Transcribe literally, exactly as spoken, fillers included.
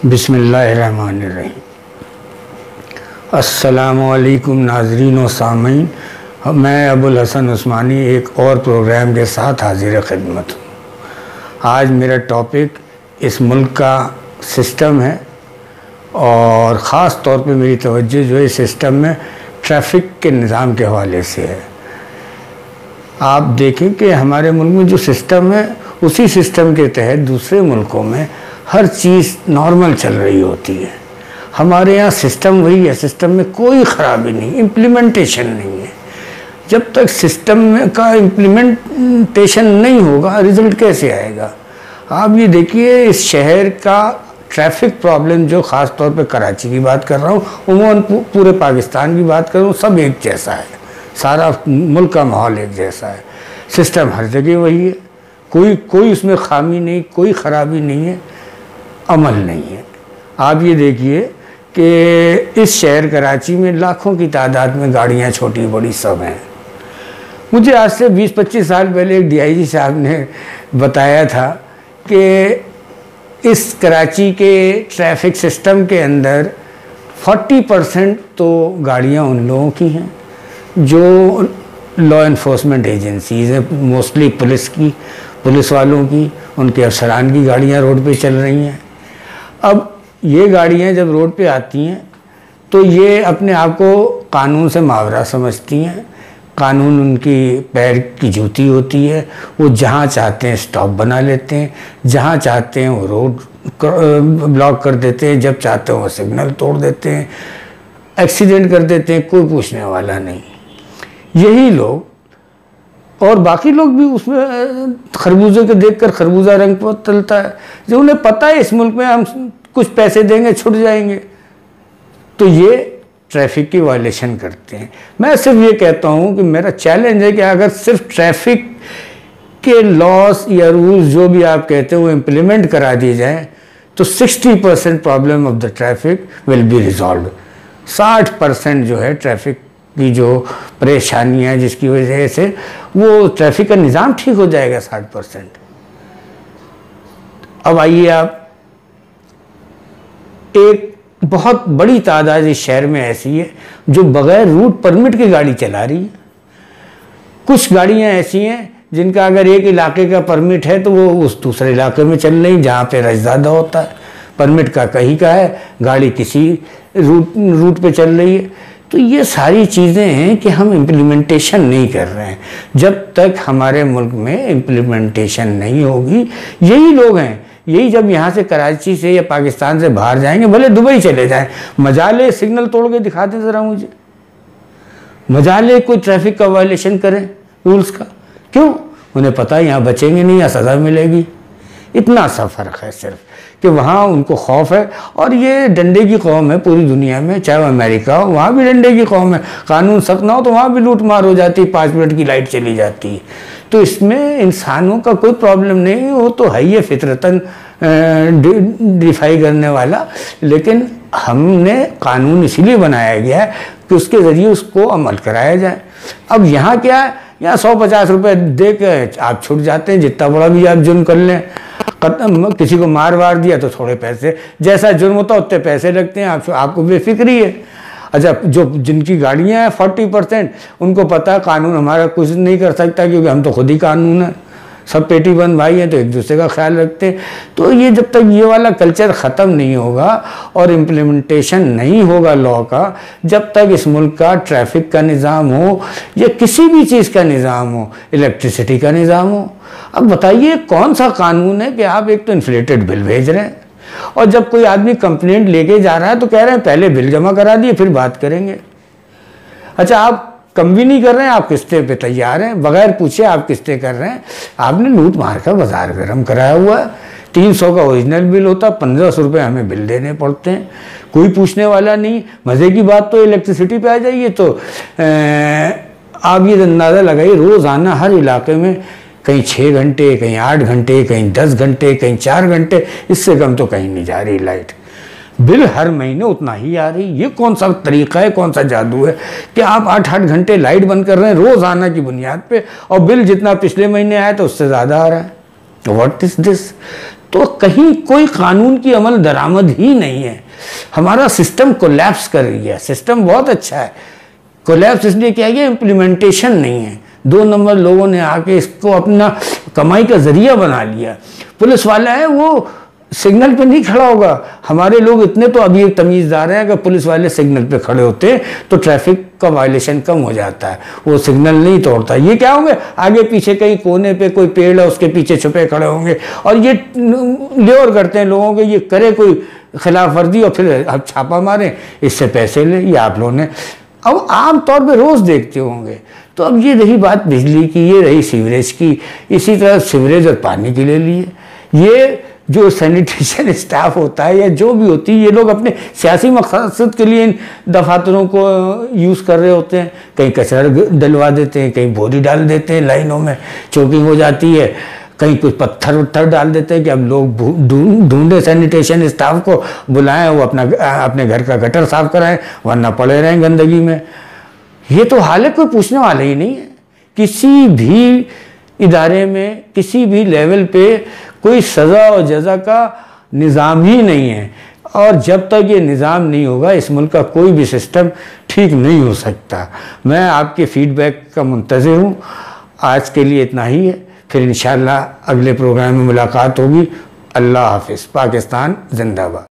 बिस्मिल्लाहिर्रहमानिर्रहीम। अस्सलामुअलैकुम नाज़रीन व सामीन, मैं अबुल हसन उस्मानी एक और प्रोग्राम के साथ हाजिर खिदमत हूँ। आज मेरा टॉपिक इस मुल्क का सिस्टम है और ख़ास तौर पे मेरी तवज्जो जो है सिस्टम में ट्रैफिक के निज़ाम के हवाले से है। आप देखें कि हमारे मुल्क में जो सिस्टम है उसी सिस्टम के तहत दूसरे मुल्कों में हर चीज़ नॉर्मल चल रही होती है। हमारे यहाँ सिस्टम वही है, सिस्टम में कोई ख़राबी नहीं, इम्प्लीमेंटेशन नहीं है। जब तक सिस्टम में का इम्प्लीमेंटेशन नहीं होगा रिज़ल्ट कैसे आएगा? आप ये देखिए, इस शहर का ट्रैफिक प्रॉब्लम जो ख़ास तौर पे कराची की बात कर रहा हूँ, उमूमन पूरे पाकिस्तान की बात कर रहा हूँ, सब एक जैसा है, सारा मुल्क का माहौल एक जैसा है। सिस्टम हर जगह वही है, कोई कोई उसमें खामी नहीं, कोई ख़राबी नहीं है, अमल नहीं है। आप ये देखिए कि इस शहर कराची में लाखों की तादाद में गाड़ियाँ छोटी बड़ी सब हैं। मुझे आज से बीस पच्चीस साल पहले एक डी आई जी साहब ने बताया था कि इस कराची के ट्रैफिक सिस्टम के अंदर चालीस परसेंट तो गाड़ियाँ उन लोगों की हैं जो लॉ इन्फोर्समेंट एजेंसीज़ हैं, मोस्टली पुलिस की, पुलिस वालों की, उनके अफसरान की गाड़ियाँ रोड पे चल रही हैं। अब ये गाड़ियाँ जब रोड पे आती हैं तो ये अपने आप को कानून से मावरा समझती हैं। कानून उनकी पैर की जूती होती है, वो जहाँ चाहते हैं स्टॉप बना लेते हैं, जहाँ चाहते हैं वो रोड ब्लॉक कर देते हैं, जब चाहते हैं वो सिग्नल तोड़ देते हैं, एक्सीडेंट कर देते हैं, कोई पूछने वाला नहीं। यही लोग और बाकी लोग भी उसमें खरबूजे को देखकर खरबूजा रंग पर तलता है, जो उन्हें पता है इस मुल्क में हम कुछ पैसे देंगे छुट जाएंगे, तो ये ट्रैफिक की वायलेशन करते हैं। मैं सिर्फ ये कहता हूँ कि मेरा चैलेंज है कि अगर सिर्फ ट्रैफिक के लॉस या रूल्स जो भी आप कहते हैं वो इम्प्लीमेंट करा दिए जाएँ तो साठ percent problem of the traffic will be resolve. साठ परसेंट जो है ट्रैफिक की जो परेशानियाँ जिसकी वजह से वो ट्रैफिक का निज़ाम ठीक हो जाएगा, साठ परसेंट। अब आइए, आप एक बहुत बड़ी तादाद इस शहर में ऐसी है जो बग़ैर रूट परमिट की गाड़ी चला रही है। कुछ गाड़ियाँ ऐसी हैं जिनका अगर एक इलाके का परमिट है तो वो उस दूसरे इलाके में चल रही जहाँ पे रश ज़्यादा होता है। परमिट का कहीं का है, गाड़ी किसी रूट रूट पे चल रही है। तो ये सारी चीज़ें हैं कि हम इम्प्लीमेंटेशन नहीं कर रहे हैं। जब तक हमारे मुल्क में इम्प्लीमेंटेशन नहीं होगी, यही लोग हैं, यही जब यहाँ से कराची से या पाकिस्तान से बाहर जाएंगे, भले दुबई चले जाएं, मजाले सिग्नल तोड़ के दिखा दें ज़रा मुझे, मजाले कोई ट्रैफिक का वायलेशन करें रूल्स का। क्यों? उन्हें पता है यहाँ बचेंगे नहीं या सज़ा मिलेगी। इतना सा फ़र्क है सिर्फ कि वहाँ उनको खौफ है, और ये डंडे की कौम है पूरी दुनिया में, चाहे वो अमेरिका हो, वहाँ भी डंडे की कौम है। कानून सख्त ना हो तो वहाँ भी लूट मार हो जाती, पाँच मिनट की लाइट चली जाती है। तो इसमें इंसानों का कोई प्रॉब्लम नहीं, वो तो है ही फितरतन डिफाई करने वाला, लेकिन हमने कानून इसीलिए बनाया गया है कि उसके ज़रिए उसको अमल कराया जाए। अब यहाँ क्या है, यहाँ सौ पचास रुपये दे के आप छूट जाते हैं, जितना बड़ा भी आप जुर्म कर लें। किसी को मार वार दिया तो थोड़े पैसे, जैसा जुर्म होता है उतने पैसे लगते हैं, आप, आपको बेफिक्री है। अच्छा, जो जिनकी गाड़ियाँ हैं चालीस परसेंट, उनको पता है कानून हमारा कुछ नहीं कर सकता क्योंकि हम तो खुद ही कानून है, सब पेटी बंद भाई हैं, तो एक दूसरे का ख्याल रखते हैं। तो ये जब तक ये वाला कल्चर ख़त्म नहीं होगा और इम्प्लीमेंटेशन नहीं होगा लॉ का, जब तक इस मुल्क का ट्रैफिक का निज़ाम हो या किसी भी चीज़ का निज़ाम हो, इलेक्ट्रिसिटी का निज़ाम हो। अब बताइए कौन सा कानून है कि आप एक तो इन्फ्लेटेड बिल भेज रहे हैं और जब कोई आदमी कंप्लेंट लेके जा रहा है तो कह रहे हैं पहले बिल जमा करा दिए फिर बात करेंगे। अच्छा, आप कम भी नहीं कर रहे हैं, आप किस्तें पे तैयार हैं, बगैर पूछे आप किस्तें कर रहे हैं। आपने लूट मार का बाजार गर्म कराया हुआ है। तीन सौ का ओरिजिनल बिल होता है, पंद्रह सौ रुपये हमें बिल देने पड़ते हैं, कोई पूछने वाला नहीं। मज़े की बात तो इलेक्ट्रिसिटी पे आ जाइए तो आ, आप ये अंदाज़ा लगाइए, रोज़ाना हर इलाके में कहीं छः घंटे, कहीं आठ घंटे, कहीं दस घंटे, कहीं चार घंटे, इससे कम तो कहीं नहीं जा रही लाइट। बिल हर महीने उतना ही आ रही। ये कौन सा तरीका है, कौन सा जादू है कि आप आठ आठ घंटे लाइट बंद कर रहे हैं रोज़ाना की बुनियाद पे और बिल जितना पिछले महीने आया था उससे ज़्यादा आ रहा है? What is this? तो कहीं कोई कानून की अमल दरामद ही नहीं है। हमारा सिस्टम कोलैप्स कर गया। सिस्टम बहुत अच्छा है, कोलैप्स इसलिए किया गया, इम्प्लीमेंटेशन नहीं है। दो नंबर लोगों ने आके इसको अपना कमाई का जरिया बना लिया। पुलिस वाला है वो सिग्नल पे नहीं खड़ा होगा। हमारे लोग इतने तो अभी तमीज़दार हैं, अगर पुलिस वाले सिग्नल पे खड़े होते तो ट्रैफिक का वायलेशन कम हो जाता है। वो सिग्नल नहीं तोड़ता। ये क्या होंगे, आगे पीछे कहीं कोने पे कोई पेड़ है उसके पीछे छुपे खड़े होंगे और ये ल्योर करते हैं लोगों के, ये करे कोई खिलाफ वर्जी और फिर अब छापा मारें, इससे पैसे ले। ये आप लोगों ने अब आम तौर पे रोज़ देखते होंगे। तो अब ये रही बात बिजली की, ये रही सीवरेज की। इसी तरह सीवरेज और पानी के ले लिए, ये जो सैनिटेशन स्टाफ होता है या जो भी होती है, ये लोग अपने सियासी मकसद के लिए इन दफातरों को यूज़ कर रहे होते हैं। कहीं कचरा डलवा देते हैं, कहीं बोरी डाल देते हैं, लाइनों में चौकिंग हो जाती है, कहीं कुछ पत्थर उत्थर डाल देते हैं कि अब लोग ढूंढे सैनिटेशन स्टाफ को, बुलाएं, वो अपना अपने घर का गटर साफ कराएं, वरना पड़े रहें गंदगी में। ये तो हाल है, कोई पूछने वाला ही नहीं है। किसी भी इदारे में किसी भी लेवल पे कोई सज़ा और जज़ा का निज़ाम ही नहीं है। और जब तक ये निज़ाम नहीं होगा इस मुल्क का कोई भी सिस्टम ठीक नहीं हो सकता। मैं आपके फीडबैक का मुंतज़िर हूँ। आज के लिए इतना ही है, फिर इंशाअल्लाह अगले प्रोग्राम में मुलाकात होगी। अल्लाह हाफिज़। पाकिस्तान जिंदाबाद।